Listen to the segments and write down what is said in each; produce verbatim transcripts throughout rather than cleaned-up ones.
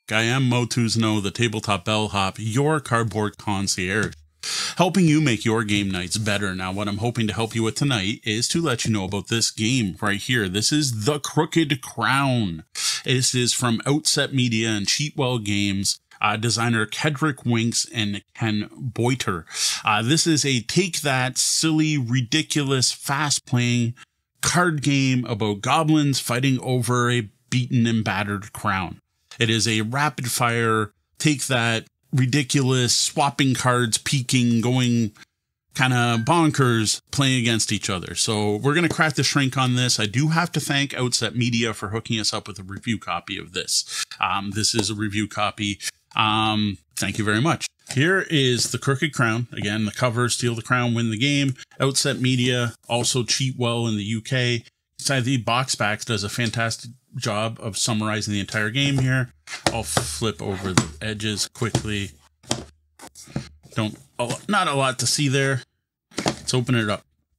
I am Motuzno, the Tabletop Bellhop, your cardboard concierge, helping you make your game nights better. Now, what I'm hoping to help you with tonight is to let you know about this game right here. This is The Crooked Crown. This is from Outset Media and Cheatwell Games. Uh, designer Kedric Winks and Ken Boyter. Uh, this is a take that silly, ridiculous, fast-playing card game about goblins fighting over a beaten and battered crown. It is a rapid-fire, take that, ridiculous, swapping cards, peeking, going kind of bonkers, playing against each other. So we're going to crack the shrink on this. I do have to thank Outset Media for hooking us up with a review copy of this. Um, this is a review copy. Um, thank you very much. Here is The Crooked Crown. Again, the cover, Steal the Crown, Win the Game. Outset Media, also Cheatwell in the U K. The box backs does a fantastic job of summarizing the entire game here. I'll flip over the edges quickly. Don't, not a lot to see there. Let's open it up.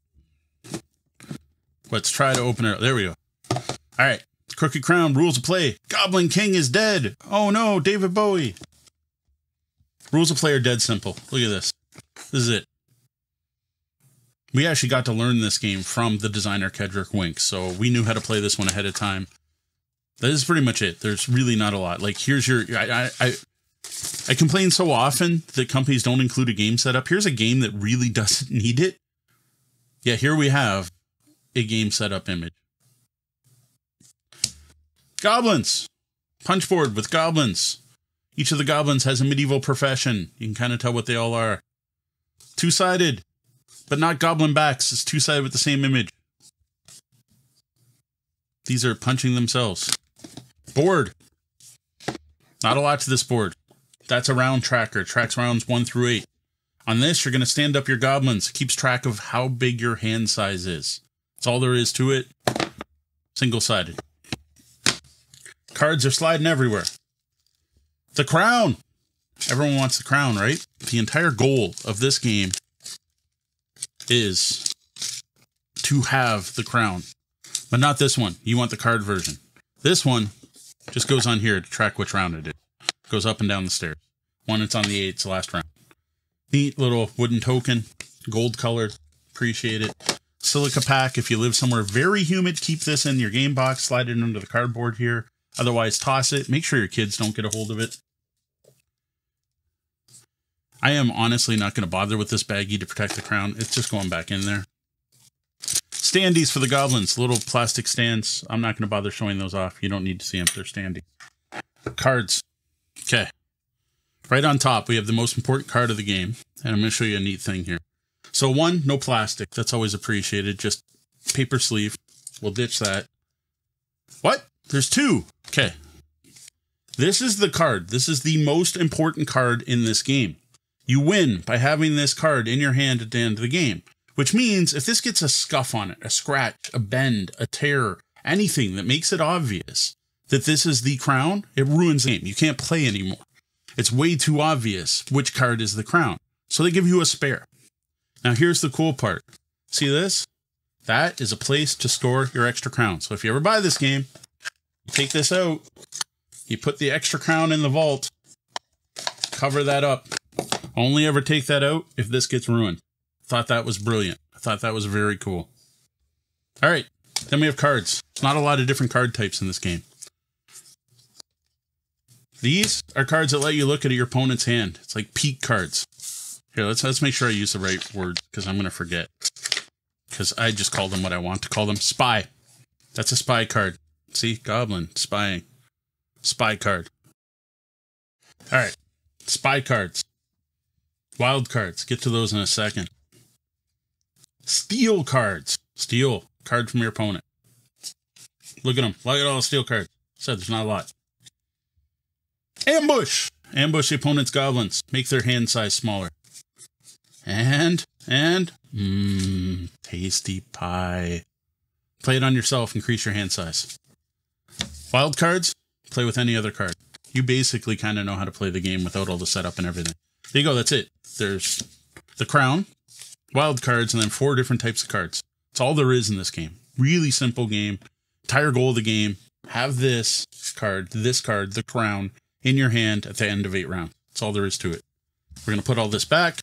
Let's try to open it up. There we go. All right. Crooked Crown, rules of play. Goblin King is dead. Oh no, David Bowie. Rules of play are dead simple. Look at this. This is it. We actually got to learn this game from the designer Kedric Winks, so we knew how to play this one ahead of time. That is pretty much it. There's really not a lot. Like, here's your... I, I, I complain so often that companies don't include a game setup. Here's a game that really doesn't need it. Yeah, here we have a game setup image. Goblins. Punchboard with goblins. Each of the goblins has a medieval profession. You can kind of tell what they all are. Two-sided, but not goblin backs. It's two-sided with the same image. These are punching themselves. Board. Not a lot to this board. That's a round tracker. Tracks rounds one through eight. On this, you're going to stand up your goblins. It keeps track of how big your hand size is. That's all there is to it. Single-sided. Cards are sliding everywhere. The crown. Everyone wants the crown, right? The entire goal of this game is to have the crown. But not this one. You want the card version. This one just goes on here to track which round it is. Goes up and down the stairs. One, it's on the eight, it's the last round. Neat little wooden token. Gold colored. Appreciate it. Silica pack. If you live somewhere very humid, keep this in your game box. Slide it into the cardboard here. Otherwise, toss it. Make sure your kids don't get a hold of it. I am honestly not going to bother with this baggie to protect the crown. It's just going back in there. Standees for the goblins. Little plastic stands. I'm not going to bother showing those off. You don't need to see them. They're standees. Cards. Okay. Right on top, we have the most important card of the game. And I'm going to show you a neat thing here. So one, no plastic. That's always appreciated. Just paper sleeve. We'll ditch that. What? There's two. Okay. This is the card. This is the most important card in this game. You win by having this card in your hand at the end of the game. Which means if this gets a scuff on it, a scratch, a bend, a tear, anything that makes it obvious that this is the crown, it ruins the game. You can't play anymore. It's way too obvious which card is the crown. So they give you a spare. Now here's the cool part. See this? That is a place to store your extra crown. So if you ever buy this game, you take this out, you put the extra crown in the vault, cover that up. Only ever take that out if this gets ruined. Thought that was brilliant. I thought that was very cool. All right, then we have cards. Not a lot of different card types in this game. These are cards that let you look at your opponent's hand. It's like peek cards. Here, let's let's make sure I use the right word because I'm going to forget. Because I just called them what I want to call them. Spy. That's a spy card. See? Goblin. Spying. Spy card. All right. Spy cards. Wild cards. Get to those in a second. Steal cards. Steal. Card from your opponent. Look at them. Look at all the steal cards. Said there's not a lot. Ambush. Ambush the opponent's goblins. Make their hand size smaller. And, and, mmm, tasty pie. Play it on yourself. Increase your hand size. Wild cards. Play with any other card. You basically kind of know how to play the game without all the setup and everything. There you go. That's it. There's the crown, wild cards, and then four different types of cards. That's all there is in this game. Really simple game. Entire goal of the game. Have this card, this card, the crown, in your hand at the end of eight rounds. That's all there is to it. We're going to put all this back.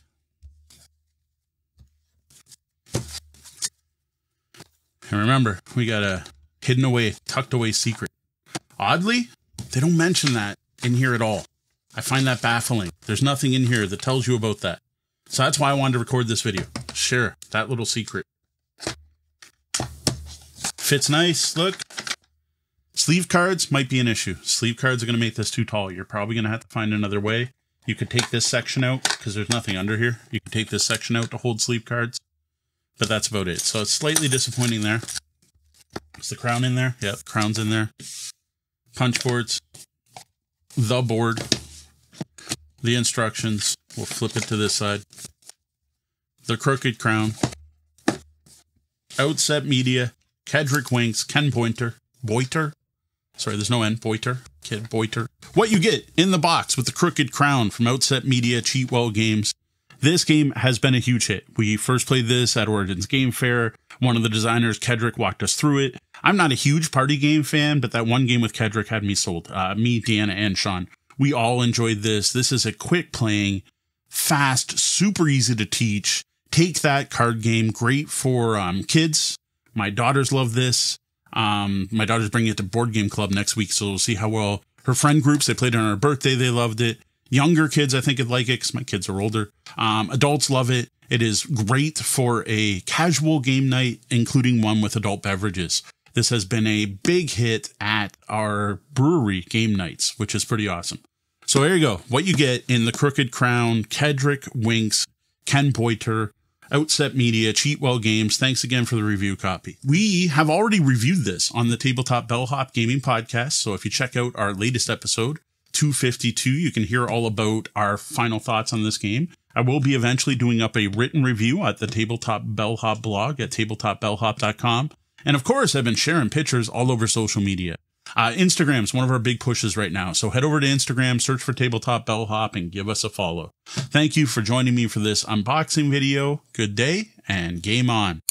And remember, we got a hidden away, tucked away secret. Oddly, they don't mention that in here at all. I find that baffling. There's nothing in here that tells you about that. So that's why I wanted to record this video. Share that little secret. Fits nice, look. Sleeve cards might be an issue. Sleeve cards are going to make this too tall. You're probably going to have to find another way. You could take this section out because there's nothing under here. You could take this section out to hold sleeve cards. But that's about it. So it's slightly disappointing there. Is the crown in there? Yep, crown's in there. Punch boards. The board. The instructions. We'll flip it to this side. The crooked crown. Outset media. Kedric winks. Ken Boyter. Boyter. Sorry, there's no N. Boyter. Kid Boyter. What you get in the box with the crooked crown from Outset Media, Cheatwell Games. This game has been a huge hit. We first played this at Origins Game Fair. One of the designers, Kedric, walked us through it. I'm not a huge party game fan, but that one game with Kedric had me sold. Uh, me, Deanna, and Sean. We all enjoyed this. This is a quick playing, fast, super easy to teach. Take that card game. Great for um, kids. My daughters love this. Um, my daughter's bringing it to Board Game Club next week, so we'll see how well her friend groups, they played it on her birthday, they loved it. Younger kids, I think, would like it because my kids are older. Um, adults love it. It is great for a casual game night, including one with adult beverages. This has been a big hit at our brewery game nights, which is pretty awesome. So there you go. What you get in the Crooked Crown, Kedric Winks, Ken Boyter, Outset Media, Cheatwell Games. Thanks again for the review copy. We have already reviewed this on the Tabletop Bellhop Gaming Podcast. So if you check out our latest episode, two fifty-two, you can hear all about our final thoughts on this game. I will be eventually doing up a written review at the Tabletop Bellhop blog at tabletop bellhop dot com. And of course, I've been sharing pictures all over social media. Uh, Instagram is one of our big pushes right now. So head over to Instagram, search for Tabletop Bellhop, and give us a follow. Thank you for joining me for this unboxing video. Good day and game on.